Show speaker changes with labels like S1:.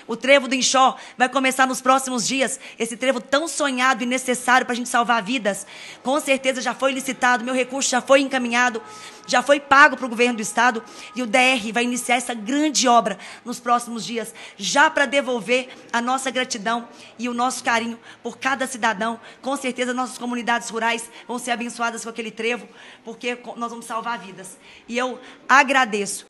S1: O trevo do Inchó vai começar nos próximos dias. Esse trevo tão sonhado e necessário para a gente salvar vidas. Com certeza já foi licitado, meu recurso já foi encaminhado, já foi pago para o governo do estado. E o DR vai iniciar essa grande obra nos próximos dias, já para devolver a nossa gratidão e o nosso carinho por cada cidadão. Com certeza nossas comunidades rurais vão ser abençoadas com aquele trevo, porque nós vamos salvar vidas. E eu agradeço